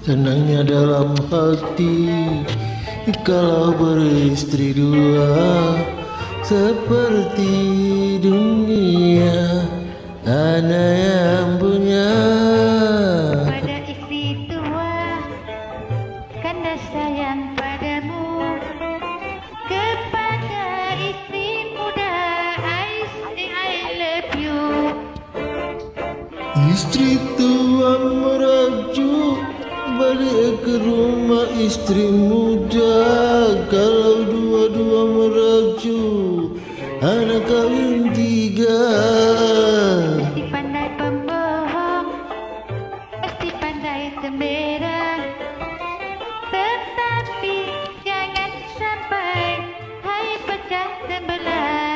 Tenangnya dalam hati kalau beristri dua, seperti dunia hanya yang punya. Pada istri tua karena sayang padamu, kepada istri muda I love you. Istri tua merajuk balik ke rumah istri muda. Kalau dua-dua merajuk anak kawin tiga. Mesti pandai pembohong, mesti pandai temberang, tetapi jangan sampai hai pecah tembelah.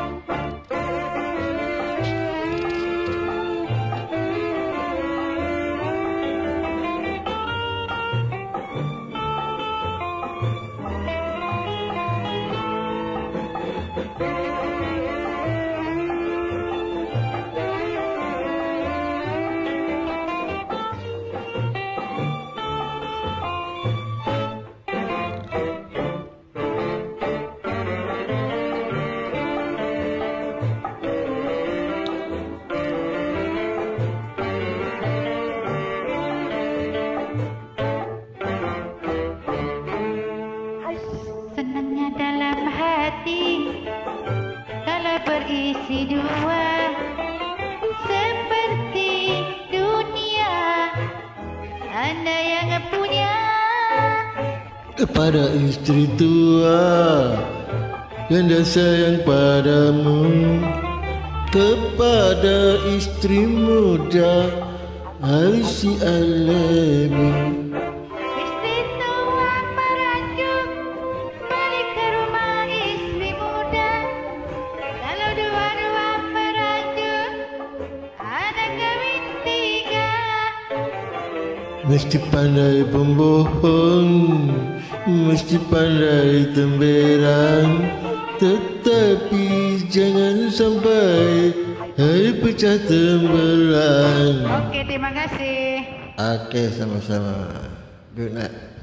Senangnya dalam hati kalau berisi dua, seperti dunia Anda yang punya. Kepada istri tua yang dah sayang padamu, kepada istri muda I say I love you. Istri tua merajuk balik ke rumah istri muda. Kalau dua-dua merajuk anak kawin tiga. Mesti pandai pembohong, mesti pandai temberang, tetapi jangan sampai hai pecah tembelang. Oke, terima kasih. Oke, sama-sama. Good night.